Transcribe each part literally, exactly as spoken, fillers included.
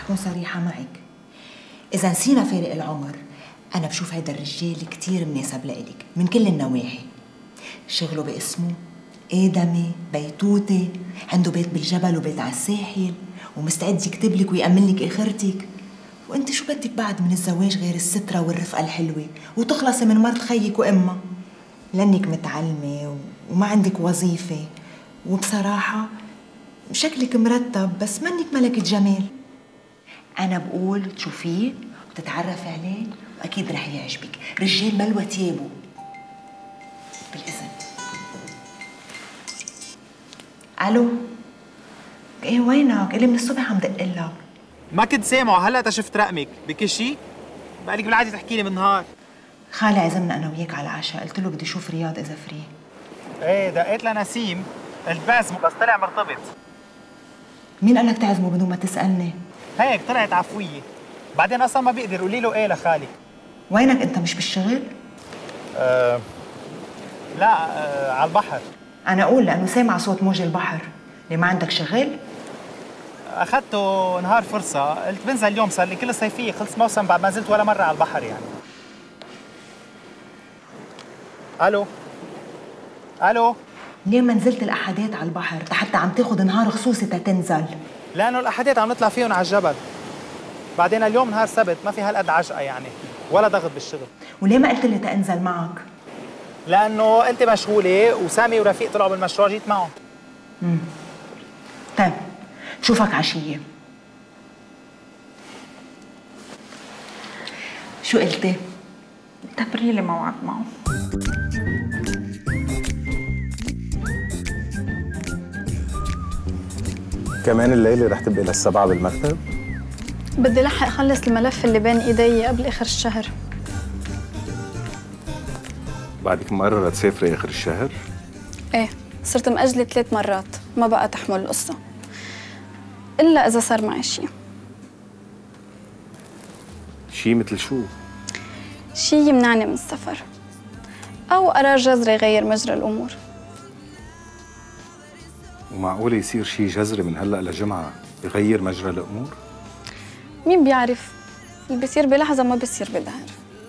أكون صريحة معك. إذا نسينا فارق العمر، أنا بشوف هيدا الرجال كتير مناسب لإلك من كل النواحي. شغله باسمه، آدمي، بيتوتي، عنده بيت بالجبل وبيت على الساحل، ومستعد يكتب لك ويأمن لك آخرتك. وأنت شو بدك بعد من الزواج غير السترة والرفقة الحلوة وتخلصي من مرت خيك وأمها؟ لأنك متعلمة وما عندك وظيفة، وبصراحة شكلك مرتب بس منك ملكة جمال. أنا بقول تشوفيه وتتعرفي عليه وأكيد رح يعجبك. رجال ملوى تيابه. بالإذن. ألو. إيه وينك؟ إلي من الصبح عم دق لك. ما كنت سامعه، هلا شفت رقمك. بكل شيء؟ بقالك بالعادة تحكي لي بالنهار. خالي عزمنا أنا وياك على العشاء، قلت له بدي أشوف رياض إذا فري. إيه دقيت لنسيم، قلت بعزمه بس طلع مرتبط. مين قال لك تعزمه بدون ما تسألني؟ هيك طلعت عفوية. بعدين أصلا ما بيقدر، قولي له إيه لخالك. وينك أنت مش بالشغل؟ أه لا أه على البحر. أنا أقول لأنه سامع صوت موج البحر. ليه ما عندك شغل؟ أخذته نهار فرصة، قلت بنزل اليوم، صار لي كل الصيفية خلص موسم بعد ما نزلت ولا مرة على البحر يعني. ألو ألو. ليه ما نزلت الأحدات على البحر حتى عم تاخذ نهار خصوصي تتنزل؟ لأنه الأحدات عم نطلع فيهم على الجبل. بعدين اليوم نهار سبت ما في هالقد عجقة يعني ولا ضغط بالشغل. وليه ما قلت لي تنزل معك؟ لأنه أنت مشغولة وسامي ورفيق طلعوا بالمشروع جيت معهم. امم طيب بشوفك عشية. شو قلتي؟ دبري لي موعد معه. كمان الليلة رح تبقي للسبعة بالمكتب؟ بدي لحق اخلص الملف اللي بين ايدي قبل اخر الشهر. بعدك مقررة تسافري آخر الشهر؟ ايه، صرت مأجلة ثلاث مرات، ما بقى تحمل القصة. إلا إذا صار معي شيء. شيء مثل شو؟ شيء يمنعني من السفر. أو قرار جذري يغير مجرى الأمور. ومعقولة يصير شيء جذري من هلأ لجمعة يغير مجرى الأمور؟ مين بيعرف؟ اللي بيصير بلحظة ما بيصير بدهر.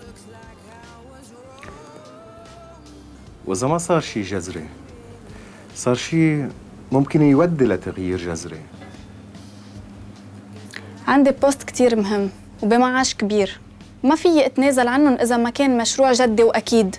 وإذا ما صار شيء جذري، صار شيء ممكن يودي لتغيير جذري. عندي بوست كتير مهم وبمعاش كبير، وما فيي اتنازل عنهم إذا ما كان مشروع جدي وأكيد.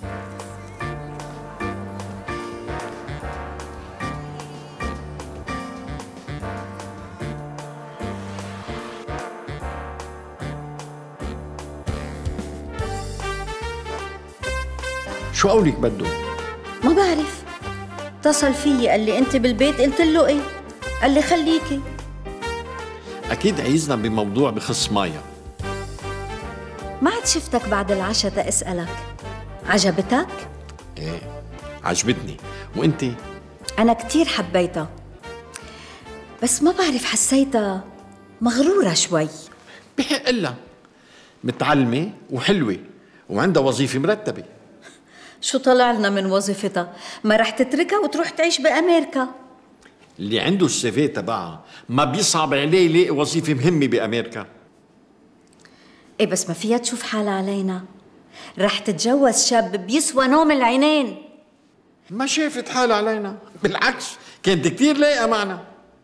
شو قولك بده؟ ما بعرف. اتصل فيي قال لي انت بالبيت، قلت له ايه؟ قال لي خليكي. اكيد عايزنا بموضوع بخص مايا. ما عاد شفتك بعد العشاء تأسألك. عجبتك؟ ايه عجبتني، وانت؟ انا كتير حبيتها، بس ما بعرف حسيتها مغرورة شوي. بحق لها، متعلمة وحلوة وعندها وظيفة مرتبة. شو طلع لنا من وظيفتها؟ ما رح تتركها وتروح تعيش بأمريكا. اللي عنده السيفي تبعها ما بيصعب عليه يلاقي وظيفة مهمة بأمريكا. ايه بس ما فيها تشوف حالها علينا. رح تتجوز شاب بيسوى نوم العينين. ما شافت حالها علينا، بالعكس كانت كتير لايقة معنا.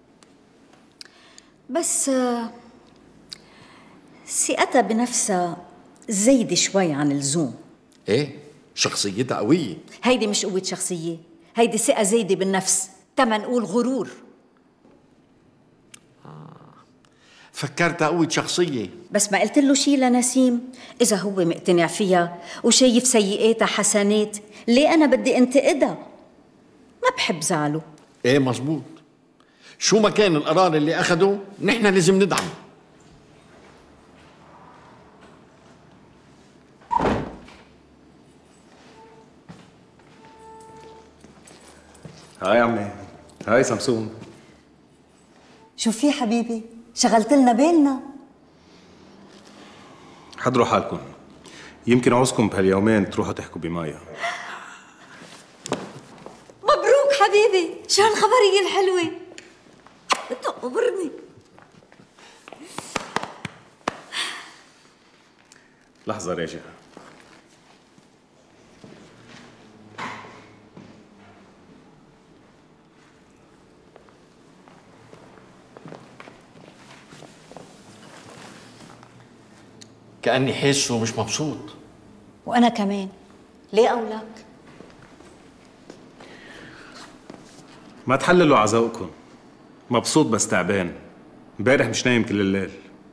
بس ثقتها بنفسها زايدة شوي عن اللزوم. ايه شخصيتها قوية. هيدي مش قوة شخصية، هيدي ثقة زايدة بالنفس، تما نقول غرور. آه. فكرتها قوة شخصية. بس ما قلت له شي لنسيم. إذا هو مقتنع فيها وشايف سيئاتها حسنات، ليه أنا بدي انتقدها؟ ما بحب زعله. ايه مزبوط. شو ما كان القرار اللي أخده نحن لازم ندعمه. هاي عمي، هاي سمسون. شو في حبيبي؟ شغلت لنا بالنا. حضروا حالكم، يمكن عوزكم بهاليومين تروحوا تحكوا بمايا. مبروك حبيبي، شو هالخبرية الحلوة؟ تقبرني. لحظة راجع. كأني حاسه ومش مبسوط. وأنا كمان. ليه قولك؟ ما تحللوا عذوقكم. مبسوط بس تعبان. امبارح مش نايم كل الليل.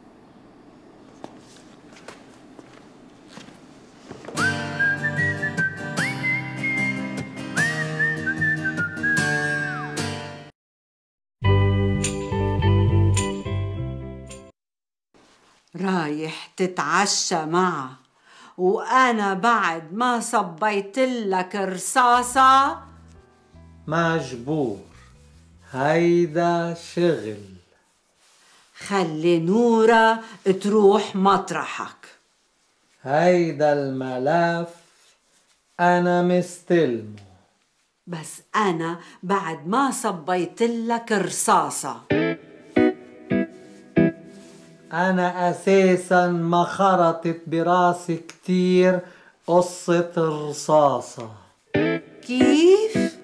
رايح تتعشى معه وأنا بعد ما صبيت لك رصاصة؟ مجبور، هيدا شغل. خلي نورة تروح مطرحك. هيدا الملف أنا مستلمه. بس أنا بعد ما صبيت لك رصاصة. أنا أساساً ما خرطت براسي كتير قصة الرصاصة. كيف؟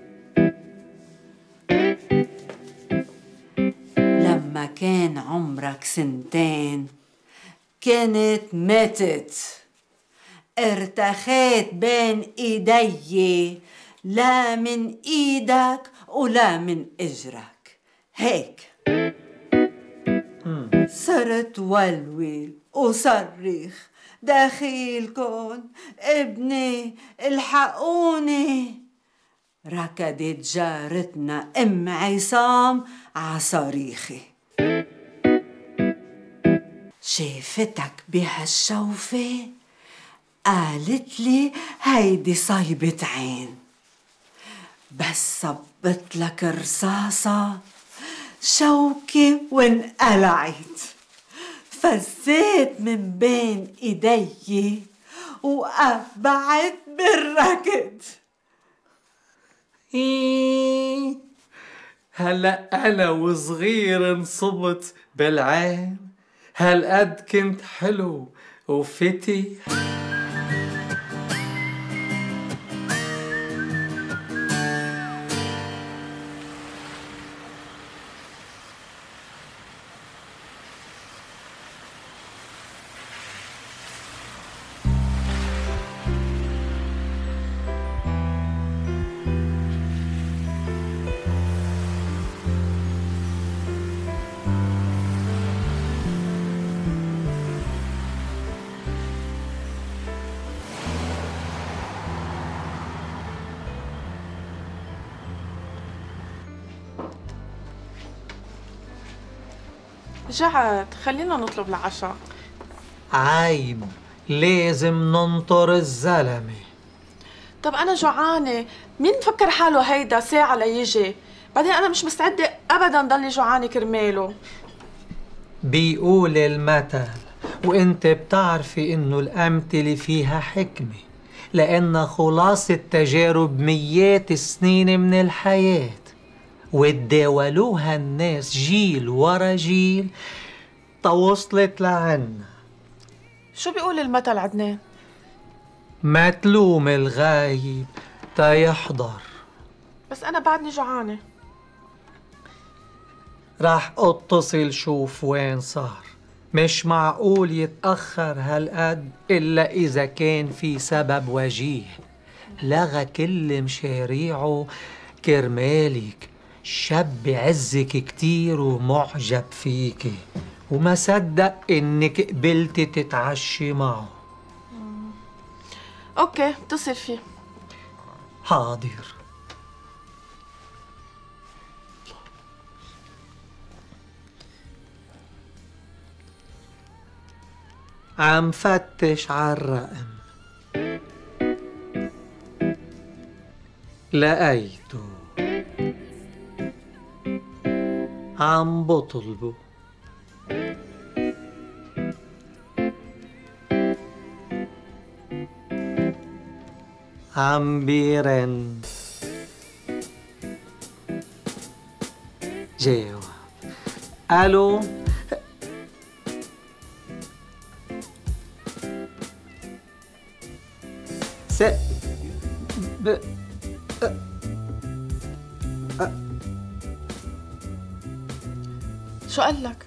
لما كان عمرك سنتين كنت متت، ارتخيت بين ايدي، لا من ايدك ولا من اجرك، هيك صرت ولول وصرخ داخلكن ابني الحقوني. ركضت جارتنا ام عصام عصريخي، شافتك بهالشوفة قالت لي هيدي صيبة عين، بس صبت لك رصاصة شوكة وانقلعت، فزيت من بين ايدي وقبعت بالركض. إيه هلأ أنا وصغير انصبت بالعين، هالقد كنت حلو وفتح. جعت، خلينا نطلب العشاء. عيب، لازم ننطر الزلمة. طب أنا جوعانة، مين مفكر حاله هيدا ساعة ليجي؟ بعدين أنا مش مستعدة أبداً ضلي جوعانة كرماله. بيقول المثل، وانت بتعرفي انه الأمثلة فيها حكمة، لأن خلاصة تجارب ميات السنين من الحياة، وتداولوها الناس جيل ورا جيل توصلت لعنا. شو بيقول المثل عدنان؟ ما تلوم الغايب تا يحضر. بس أنا بعدني جوعانة. راح اتصل شوف وين صار. مش معقول يتأخر هالقد إلا إذا كان في سبب وجيه. لغى كل مشاريعه كرمالك، شاب عزك كتير ومعجب فيكي، وما صدق إنك قبلتي تتعشي معه. أوكي، اتصل فيه. حاضر. عم فتش عالرقم، لقيته، عم بطلبه. عم بيرن. جاوب. الو. س ب أ... أ... شو قال لك؟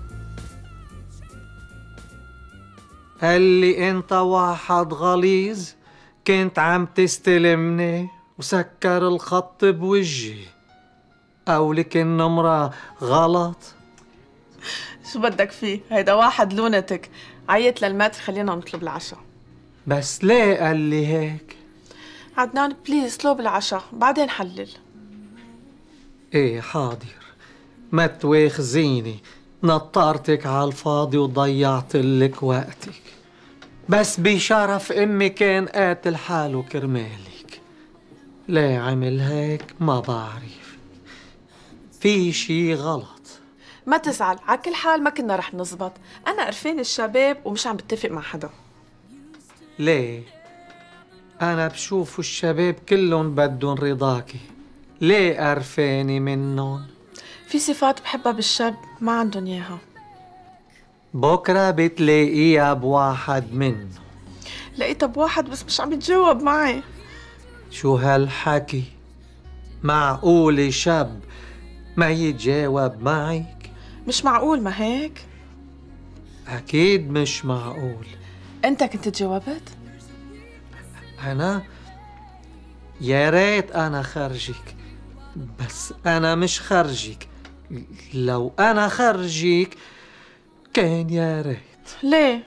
قال لي انت واحد غليظ، كنت عم تستلمني وسكر الخط بوجهي. قولك النمرة غلط. شو بدك فيه؟ هيدا واحد لونتك، عيط للماتر خلينا نطلب العشاء. بس ليه قال لي هيك؟ عدنان بليز اطلب العشاء بعدين حلل. ايه حاضر، ما تواخذيني، نطرتك على الفاضي وضيعت لك وقتك، بس بشرف امي كان قاتل حاله كرمالك. ليه عمل هيك ما بعرف، في شي غلط. ما تزعل، على كل حال ما كنا رح نزبط، انا قرفان الشباب ومش عم بتفق مع حدا. ليه؟ انا بشوف الشباب كلهم بدهم رضاكي، ليه قرفاني منهم؟ في صفات بحبها بالشاب ما عندهم اياها. بكره بتلاقيها بواحد منهم. لقيتها بواحد بس مش عم يتجاوب معي. شو هالحكي؟ معقول شاب ما يتجاوب معك؟ مش معقول ما هيك؟ أكيد مش معقول. أنت كنت تجاوبت؟ أنا؟ يا ريت أنا خرجك، بس أنا مش خرجك. لو أنا خرجك كان يا ريت. ليه؟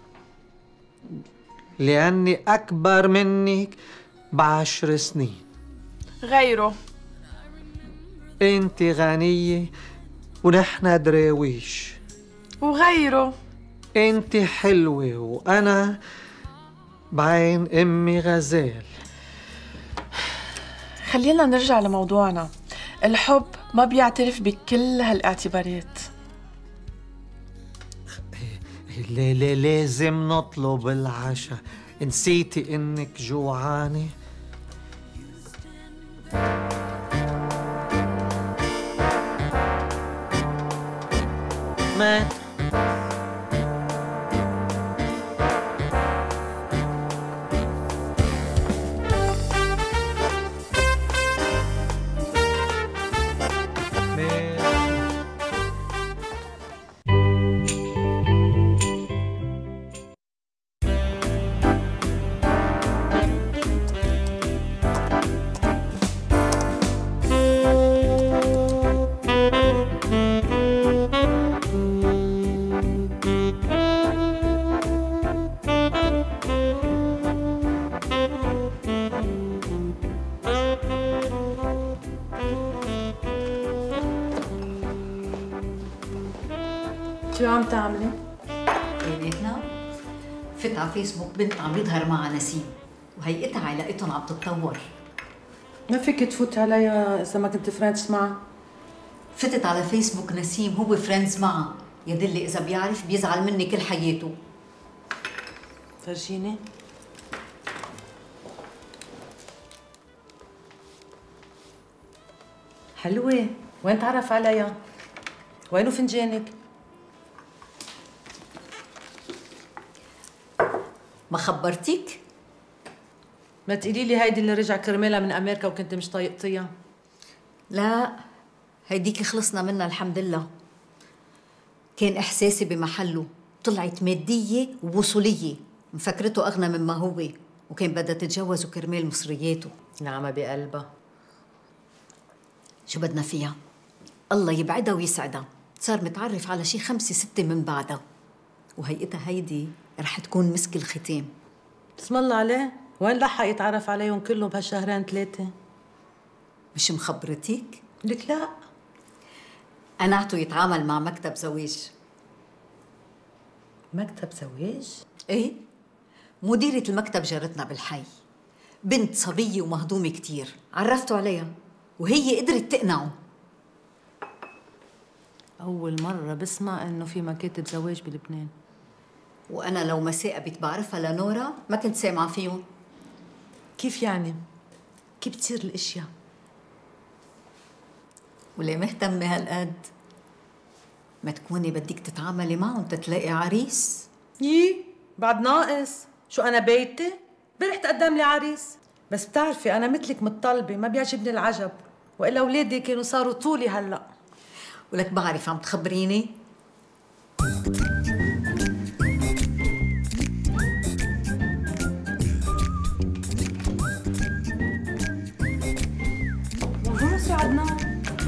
لأني أكبر منك بعشر سنين. غيره؟ انت غنية ونحن دراويش. وغيره؟ انت حلوة وانا بعين امي غزال. خلينا نرجع لموضوعنا. الحب ما بيعترف بكل هالاعتبارات. لا لا لازم نطلب العشاء، نسيتي انك جوعانة؟ مات شو عم تعملي؟ بيناتنا فت على فيسبوك بنت عم يظهر معها نسيم، وهيئتها علاقتهم عم تتطور. ما فيك تفوت عليها إذا ما كنت فريندز معها؟ فتت على فيسبوك نسيم، هو فريندز معها، يدلي إذا بيعرف بيزعل مني كل حياته. فرجيني. حلوة، وين تعرف عليها؟ وينو فنجانك؟ ما خبرتيك؟ ما تقولي لي هيدي اللي رجع كرمالها من امريكا وكنت مش طايقتيها. لا، هيديك خلصنا منها الحمد لله. كان احساسي بمحله، طلعت ماديه ووصوليه، مفكرته اغنى مما هو، وكان بدها تتجوزه كرمال مصرياته. نعمه بقلبها. شو بدنا فيها؟ الله يبعدها ويسعدها، صار متعرف على شي خمسة ستة من بعدها، وهيئتها هيدي رح تكون مسك الختام. بسم الله عليه، وين لحق يتعرف عليهم كلهم بهالشهرين ثلاثة؟ مش مخبرتيك؟ لك لا. قنعته يتعامل مع مكتب زواج. مكتب زواج؟ ايه، مديرة المكتب جارتنا بالحي، بنت صبية ومهضومة كتير، عرفته عليها وهي قدرت تقنعه. أول مرة بسمع إنه في مكاتب زواج بلبنان. وأنا لو ما ثاقبت بعرفها لنورا ما كنت سامعة فيهم. كيف يعني؟ كيف بتصير الأشياء؟ وليه مهتمة هالقد؟ ما تكوني بدك تتعاملي معهم تتلاقي عريس؟ يي بعد ناقص، شو أنا بيتي؟ امبارح تقدم لي عريس، بس بتعرفي انا مثلك متطلبه، ما بيعجبني العجب، والا اولادي كانوا صاروا طولي هلا. ولك بعرف عم تخبريني؟ بونجور سي عدنان.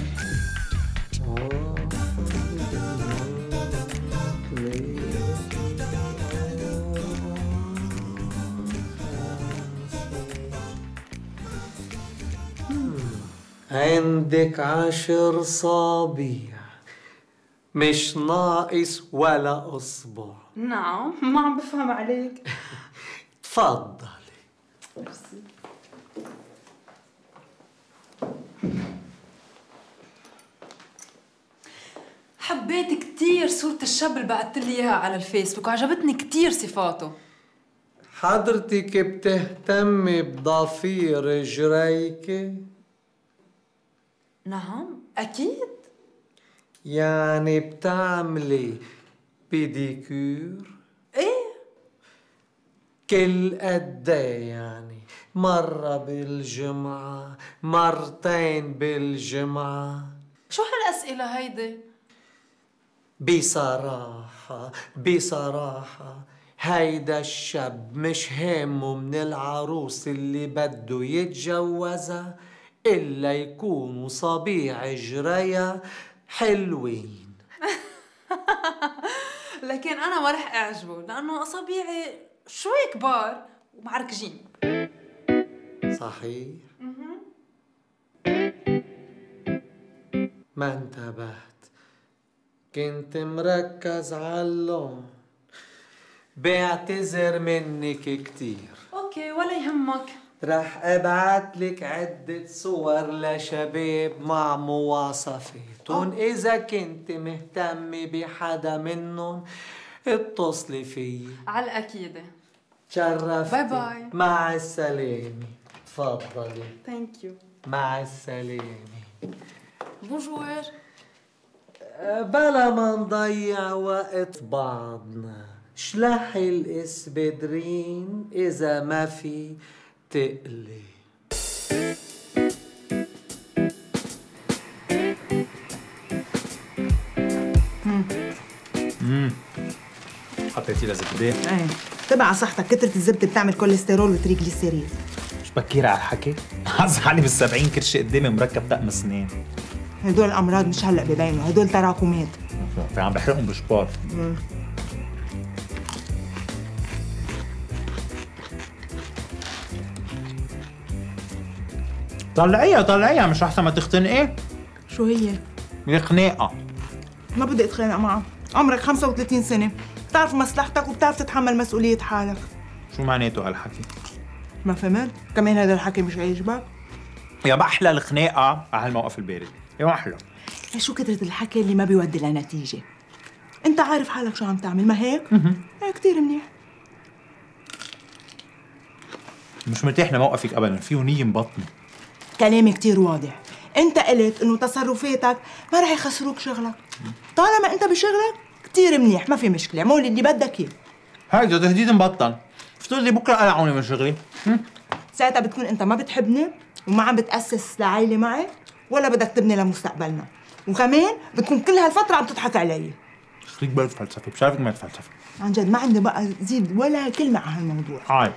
عندك عشر صابيع، مش ناقص ولا اصبع. نعم، ما عم بفهم عليك. تفضلي. ميرسي. حبيت كتير صورة الشاب اللي بعثت لي اياها على الفيسبوك وعجبتني كتير صفاته. حضرتك بتهتمي بضفير جريكة؟ نعم، أكيد. يعني بتعملي بيديكير؟ ايه. كل قد ايه يعني؟ مرة بالجمعة، مرتين بالجمعة؟ شو هالأسئلة هيدي؟ بصراحة بصراحة هيدا الشاب مش هامه من العروس اللي بده يتجوزها إلا يكونوا صبيع جريا حلوين. لكن أنا ما رح أعجبه لأنه أصابيعي شوي كبار ومعركجين. صحيح؟ ما انتبهت، كنت مركز على اللون. بعتذر منك كتير. أوكي ولا يهمك. رح ابعت لك عدة صور لشباب مع مواصفاتهم، إذا كنت مهتمة بحدا منهم اتصلي فيي. على الأكيد. تشرفتي. باي باي. مع السلامة. تفضلي. ثانك يو. مع السلامة. بونجور. بلا ما نضيع وقت بعضنا، شلحي الاسبدرين إذا ما في تقلي. امم حطيتي لها زبده؟ ايه تبع على صحتك، كترة الزبدة بتعمل كوليسترول وتريجليسيريد. مش بكير على الحكي؟ حظ بالسبعين كرشة قدامي مركب طقم سنين. هدول الأمراض مش هلأ ببينوا، هدول تراكمات. فعم بحرقهم بشباط. طلعيها طلعيها، مش أحسن ما تختنقي؟ شو هي؟ الخناقة. ما بدي اتخانق معها، عمرك خمسة وثلاثين سنة، بتعرف مصلحتك وبتعرف تتحمل مسؤولية حالك. شو معناته هالحكي؟ ما فهمت؟ كمان هذا الحكي مش عاجبك؟ يا بحلى الخناقة على هالموقف البارد، يا محلى. شو كترة الحكي اللي ما بيودي لنتيجة؟ أنت عارف حالك شو عم تعمل، ما هيك؟ ايه كتير منيح. مش مرتاح لموقفك أبدا، فيه نية مبطنة. كلامي كتير واضح، أنت قلت إنه تصرفاتك ما رح يخسروك شغلك. طالما أنت بشغلك كتير منيح، ما في مشكلة، اعمل اللي بدك إياه. هيدا تهديد مبطل، افترضي بكرة قلعوني من شغلي. ساعتها بتكون أنت ما بتحبني وما عم بتأسس لعائلة معي ولا بدك تبني لمستقبلنا، وكمان بتكون كل هالفترة عم تضحك علي. خليك بقى تفلسفي، بشاركك ما تفلسفي. عن جد ما عندي بقى زيد ولا كلمة على هالموضوع. هاي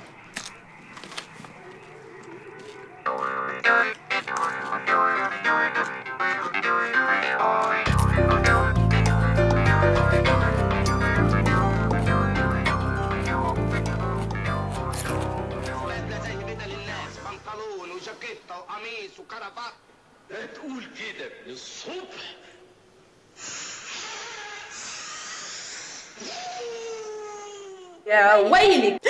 تقول كده للصبح. يا ويلك.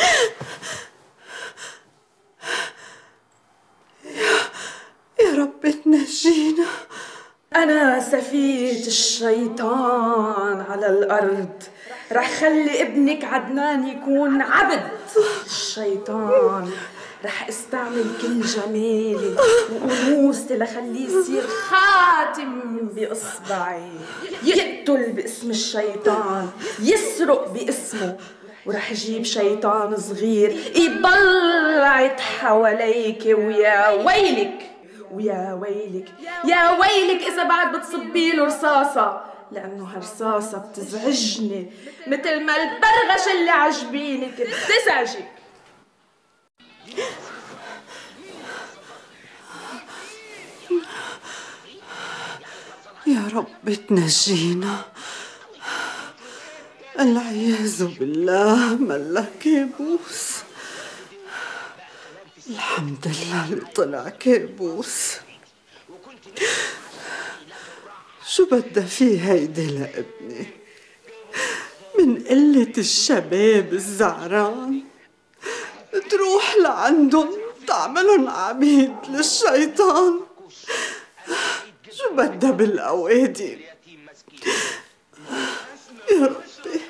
يا رب تنجينا. أنا سفينة الشيطان على الأرض، رح خلي ابنك عدنان يكون عبد الشيطان، رح استعمل كل جمالي وأنوثتي لخليه يصير خاتم بإصبعي، يقتل باسم الشيطان، يسرق باسمه، ورح جيب شيطان صغير يبلعت حواليك، ويا ويلك ويا ويلك يا ويلك إذا بعد بتصبي له رصاصة، لأنه هالرصاصة بتزعجني مثل ما البرغش اللي عجبينك بتزعجك. يا رب تنجينا، العياذ بالله ملا كابوس. الحمد لله اللي طلع كابوس. شو بدها فيه هيدي لابني من قلة الشباب الزعران تروح لعندهم تعملهم عبيد للشيطان؟ شو بدها بالأوادي؟ يا ربي.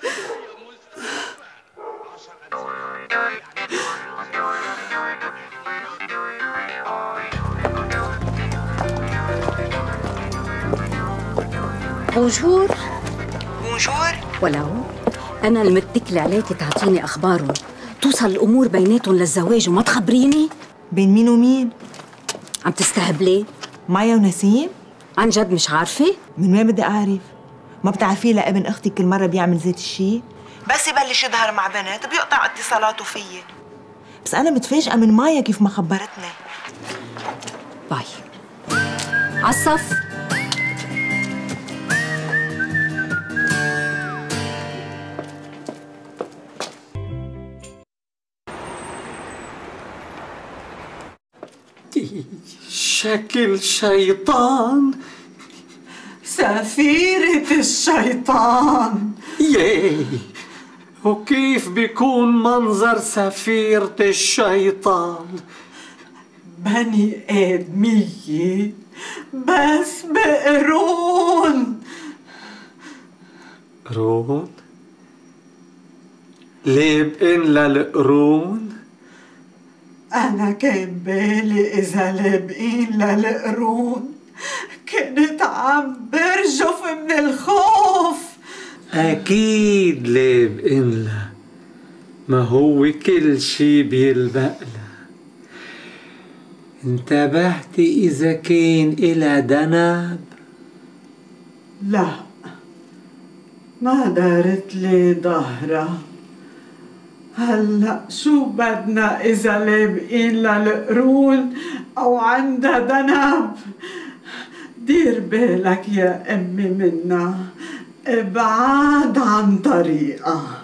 بونجور. بونجور. ولو أنا المتكلة عليك تعطيني أخبارهم، توصل الأمور بيناتهم للزواج وما تخبريني؟ بين مين ومين؟ عم تستهبلي؟ مايا ونسيم؟ عن جد مش عارفة؟ من وين بدي أعرف؟ ما بتعرفيه لابن أختي كل مرة بيعمل زيت الشي؟ بس يبلش يظهر مع بنات بيقطع اتصالاته فيي. بس أنا متفاجئة من مايا كيف ما خبرتني. باي. عالصف. شكل شيطان، سفيرة الشيطان. ياي، وكيف بيكون منظر سفيرة الشيطان؟ بني آدمية بس بقرون. قرون؟ لابقين للقرون؟ أنا كان بالي إذا لابقين للقرون كنت عم برجف من الخوف. أكيد لابقين لا، ما هو كل شي بيلبق لا. انتبهتي إذا كان إلى دنب؟ لا، ما دارت لي ظهرها. هلأ شو بدنا إذا لابقين للقرون أو عندها دنب؟ دير بالك يا أمي منا، ابعاد عن طريقها.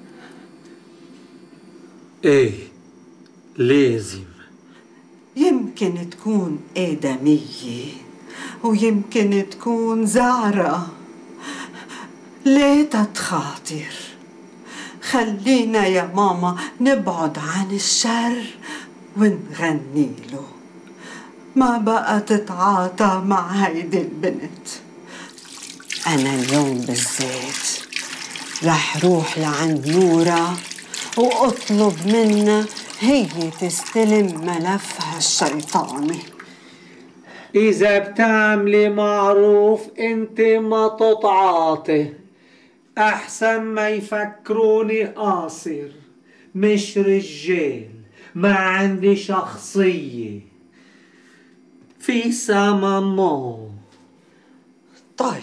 ايه لازم. يمكن تكون آدمية ويمكن تكون زعرة، ليه تتخاطر؟ خلينا يا ماما نبعد عن الشر ونغني له. ما بقى تتعاطى مع هيدي البنت. أنا اليوم بالذات رح روح لعند نورا وأطلب منها هي تستلم ملفها الشيطاني. إذا بتعملي معروف انت ما تتعاطي، أحسن ما يفكروني قاصر مش رجال، ما عندي شخصية في سمامو. طيب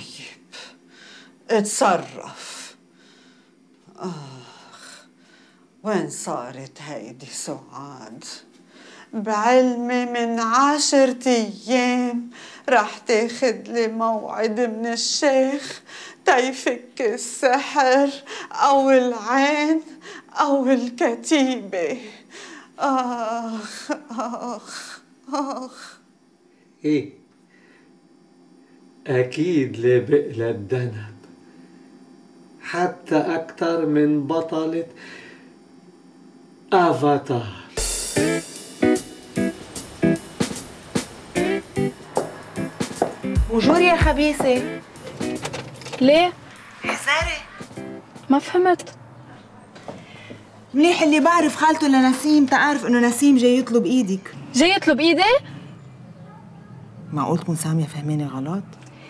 اتصرف. آخ، وين صارت هيدي سعاد؟ بعلمي من عشرة أيام رح تاخد لي موعد من الشيخ تيفك السحر أو العين أو الكتيبة. آخ آخ آخ. إيه أكيد لابق للدنب، حتى أكتر من بطلة أفاتار. بونجور يا خبيثة. ليه؟ حزاري ما فهمت. منيح اللي بعرف خالته لنسيم تعرف انه نسيم جاي يطلب ايدك. جاي يطلب ايدي؟ معقول تكون سامية فهماني غلط؟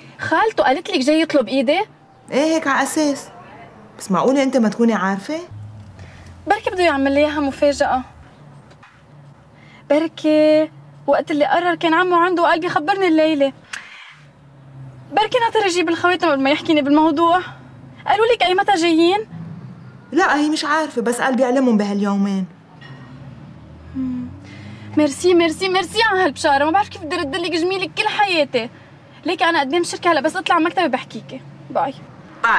خالته قالت لك جاي يطلب ايدي؟ ايه هيك على اساس، بس معقولة انت ما تكوني عارفة؟ بركي بده يعمل لي اياها مفاجأة. بركي وقت اللي قرر كان عمو عنده وقال بيخبرني الليلة. بركي ناطر يجيب الخواتم قبل ما يحكيني بالموضوع. قالوا لك اي متى جايين؟ لا هي مش عارفة، بس قال بيعلمهم بهاليومين. ميرسي ميرسي ميرسي على هالبشارة، ما بعرف كيف بدي ردلك جميلك كل حياتي. ليكي أنا قدام الشركة هلا بس أطلع مكتبي بحكيكي. باي باي.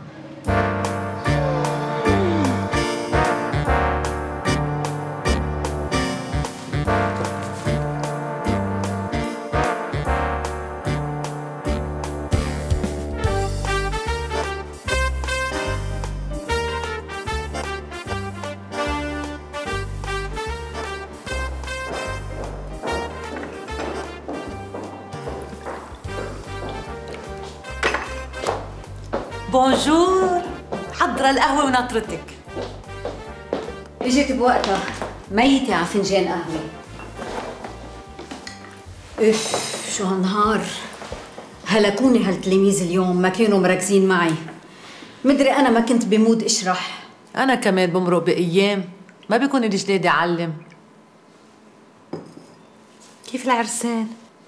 بونجور، حضرة القهوة وناطرتك. اجت بوقتها، ميتة على فنجان قهوة. اف شو هالنهار، هلكوني هالتلاميذ اليوم، ما كانوا مركزين معي. مدري أنا ما كنت بمود أشرح. أنا كمان بمرق بأيام ما بيكون لي جلادي أعلم. كيف العرسان؟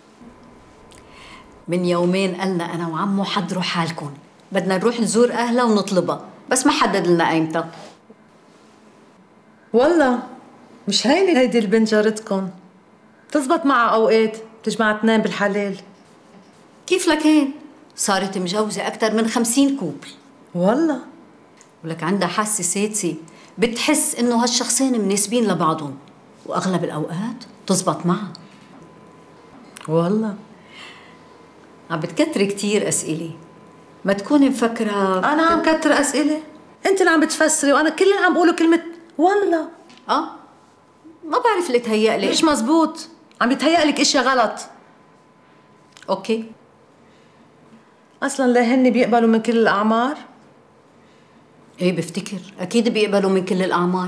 من يومين قلنا أنا وعمو حضروا حالكم، بدنا نروح نزور أهلها ونطلبها، بس ما حدد لنا أيمتى. والله مش هينة هيدي البنت جارتكم، تزبط معها أوقات بتجمع اثنين بالحلال. كيف لكين؟ صارت مجوزة أكثر من خمسين كوبل. والله ولك عندها حاسة سادسة، بتحس إنه هالشخصين مناسبين لبعضهم، وأغلب الأوقات تزبط معها. والله عم بتكتري كتير أسئلة، ما تكوني مفكرة. أنا عم كتر أسئلة؟ أنت اللي عم بتفسري وأنا كل اللي عم بقوله كلمة والله. آه ما بعرف اللي تهيألي. مش مزبوط، عم يتهيألك إشياء غلط. أوكي. أصلاً لا هن بيقبلوا من كل الأعمار؟ إيه بفتكر أكيد بيقبلوا من كل الأعمار.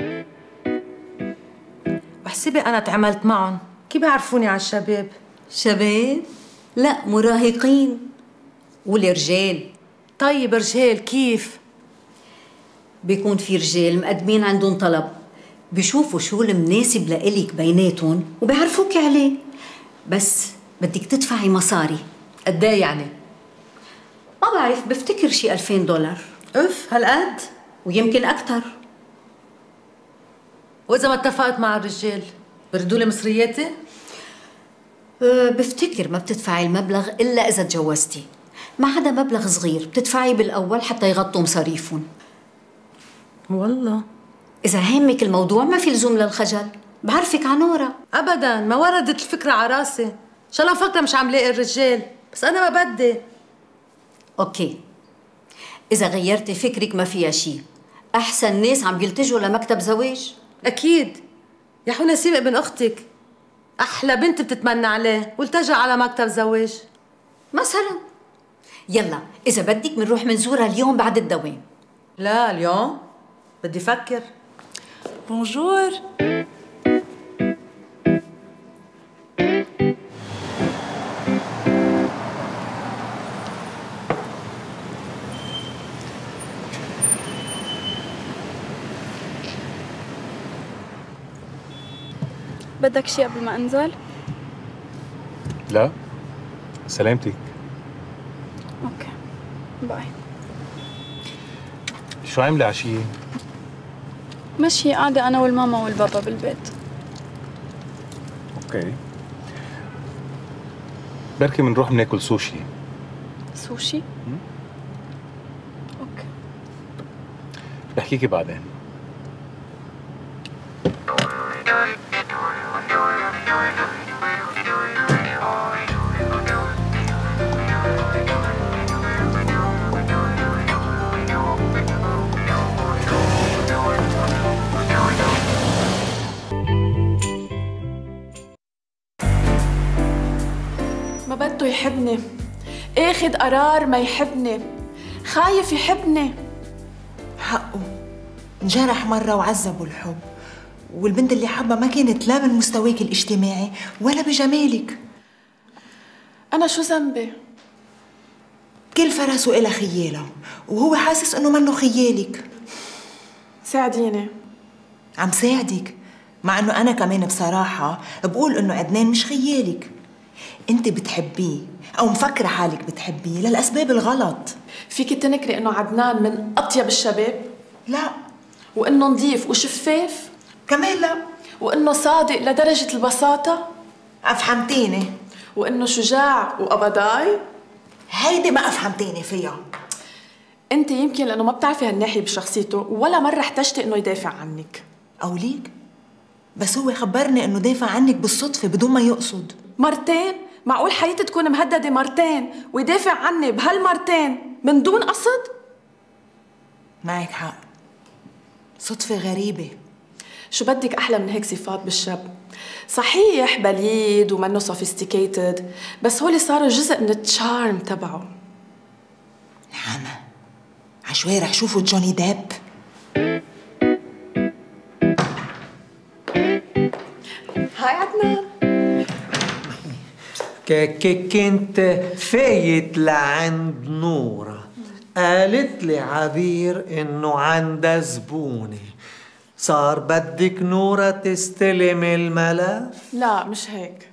بحسبي أنا تعاملت معهم، كيف بيعرفوني على الشباب؟ شباب؟ لا مراهقين. والرجال؟ طيب رجال كيف؟ بيكون في رجال مقدمين عندهم طلب، بيشوفوا شو المناسب لإلك بيناتهم وبيعرفوك عليه، بس بدك تدفعي مصاري. قد ايه يعني؟ ما بعرف، بفتكر شي ألفين دولار. اف هالقد؟ ويمكن أكثر. وإذا ما اتفقت مع الرجال بردوا لي مصرياتي؟ أه بفتكر ما بتدفعي المبلغ إلا إذا تجوزتي، ما عدا مبلغ صغير بتدفعي بالأول حتى يغطوا مصاريفهم. والله إذا هامك الموضوع ما في لزوم للخجل، بعرفك عنورة. أبداً ما وردت الفكرة على راسي، إن شاء الله فكرة مش عم لاقي الرجال، بس أنا ما بدي. أوكي، إذا غيرتي فكرك ما فيها شيء، أحسن ناس عم يلتجوا لمكتب زواج. أكيد، يا حو نسيم ابن أختك أحلى بنت بتتمنى عليه والتجأ على مكتب زواج مثلا. يلا إذا بدك بنروح منزورها اليوم بعد الدوام. لا اليوم بدي فكر. بونجور. بدك شي قبل ما انزل؟ لا سلامتك. اوكي باي. شو عامله عشيه؟ مشي قاعدة أنا والماما والبابا بالبيت. اوكي، بركي بنروح بناكل سوشي. سوشي؟ اوكي بحكيكي بعدين. ما بده يحبني، اخذ قرار ما يحبني، خايف يحبني. حقه، انجرح مرة وعذبه الحب، والبنت اللي حبها ما كانت لا من مستواك الاجتماعي ولا بجمالك. أنا شو ذنبي؟ كل فرس وإلها خيالها، وهو حاسس إنه منه خيالك. ساعديني. عم ساعدك، مع انه انا كمان بصراحة بقول انه عدنان مش خيالك. انت بتحبيه او مفكرة حالك بتحبيه للاسباب الغلط. فيكي تنكري انه عدنان من اطيب الشباب؟ لا. وانه نظيف وشفاف؟ كمان لا. وانه صادق لدرجة البساطة؟ افهمتيني. وانه شجاع وقبضاي؟ هيدي ما افهمتيني فيها. انت يمكن لانه ما بتعرفي هالناحية بشخصيته ولا مرة احتجتي انه يدافع عنك. او ليك؟ بس هو خبرني انه دافع عنك بالصدفة بدون ما يقصد. مرتين؟ معقول حياتي تكون مهددة مرتين ويدافع عني بهالمرتين من دون قصد؟ معك حق، صدفة غريبة. شو بدك أحلى من هيك صفات بالشاب؟ صحيح بليد ومنه سوفيستيكيتد، بس هولي صاروا جزء من التشارم تبعه. نعمة، عشوي رح شوفوا جوني ديب. هاي عدنان. كنت فايت لعند نورة، قالت لي عبير انه عندها زبونة. صار بدك نورة تستلم الملف؟ لا مش هيك.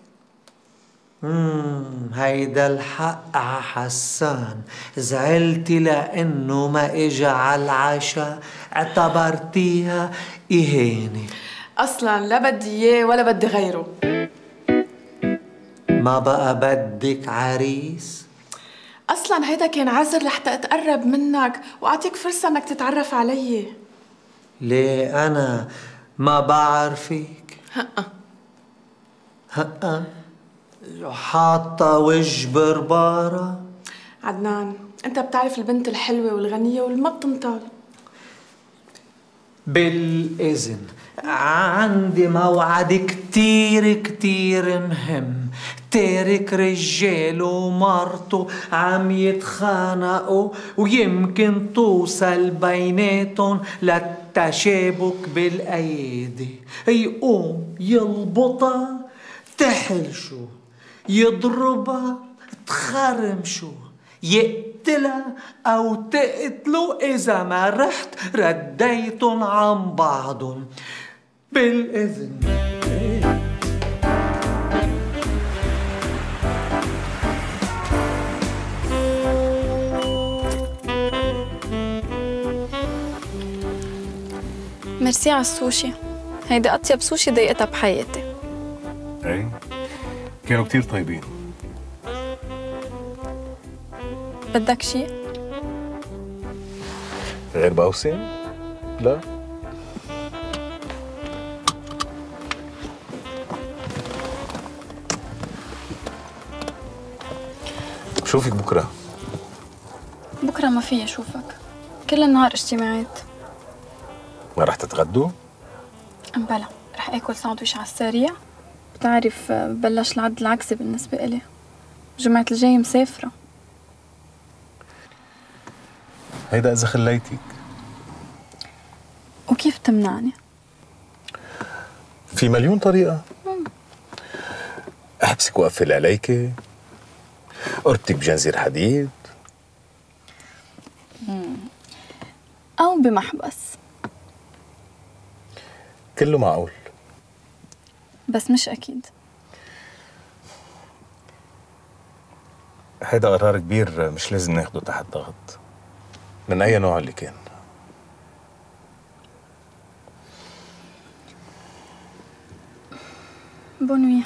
امم هيدا الحق ع حسان. زعلتي لانه ما اجى على العشاء، اعتبرتيها اهانة. اصلا لا بدي اياه ولا بدي غيره. ما بقى بدك عريس؟ اصلا هيدا كان عذر لحتى اتقرب منك واعطيك فرصة انك تتعرف علي. ليه انا ما بعرفك؟ هقا هقا حاطة وجه بربارة. عدنان انت بتعرف البنت الحلوة والغنية واللي ما بتنطل. بالإذن عندي موعد كتير كتير مهم. تارك رجاله ومرته عم يتخانقوا ويمكن توصل بيناتهم للتشابك بالأيادي. يقوم يلبطها تحلشو، يضربها تخرمشو، يقتلها أو تقتلوا إذا ما رحت رديتن عن بعضن. بالإذن. ميرسي على السوشي، هيدي أطيب سوشي ضايقتها بحياتي. ايه كانوا كتير طيبين. بدك شي؟ غير باوسين؟ لا. شوفك بكره. بكره ما فيي اشوفك، كل النهار اجتماعات. ما رح تتغدوا؟ بلا، رح اكل ساندويش على السريع. بتعرف بلش العد العكسي بالنسبة إلي، جمعة الجاي مسافرة. هيدا إذا خليتك. وكيف تمنعني؟ في مليون طريقة. مم. أحبسك وأقفل عليك، أربطك بجنزير حديد. مم. أو بمحبس. كله معقول. بس مش أكيد. هيدا قرار كبير مش لازم ناخده تحت ضغط من أي نوع اللي كان. بونوي.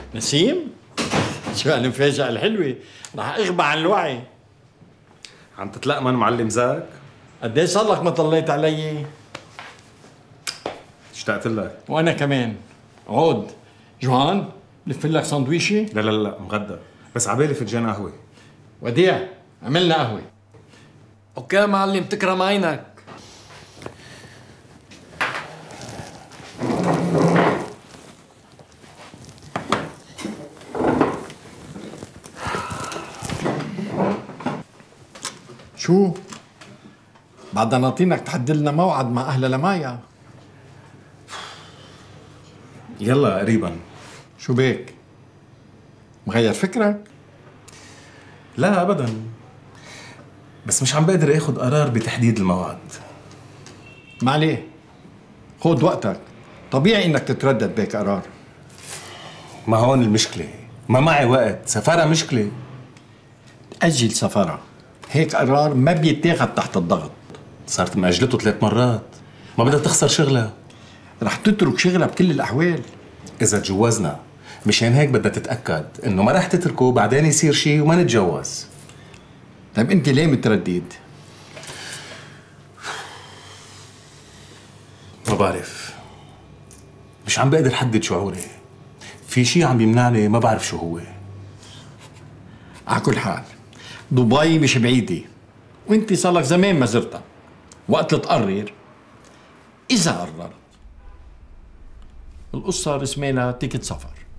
نسيم؟ شو هالمفاجأة الحلوة؟ رح اغبى عن الوعي. عم تتلقمن معلم زاك؟ قد ايه صار لك ما طليت علي؟ اشتقت لك. وانا كمان. عود. جوهان لف لك سندويشي؟ لا لا لا مغدى، بس عبالي فنجان قهوة. وديع عملنا قهوة. اوكي معلم تكرم عينك. شو؟ بعدها ناطينك تحدد لنا موعد مع اهل لمايا. يلا قريبا. شو بيك؟ مغير فكرك؟ لا ابدا، بس مش عم بقدر اخذ قرار بتحديد الموعد. ما عليه، خذ وقتك، طبيعي انك تتردد بهيك قرار. ما هون المشكلة، ما معي وقت، سفارة مشكلة. أجل سفرة، هيك قرار ما بيتاخد تحت الضغط. صارت مأجلته ثلاث مرات، ما بدها تخسر شغلها. رح تترك شغلها بكل الأحوال. إذا تجوزنا، مشان هيك بدها تتأكد إنه ما رح تتركه بعدين يصير شيء وما نتجوز. طيب أنت ليه متردد؟ ما بعرف، مش عم بقدر حدد شعوري. في شيء عم يمنعني ما بعرف شو هو. على كل حال دبي مش بعيدة، وانت صار لك زمان ما زرتها. وقت تقرر، إذا قررت، القصة رسمي لها تيكت سفر.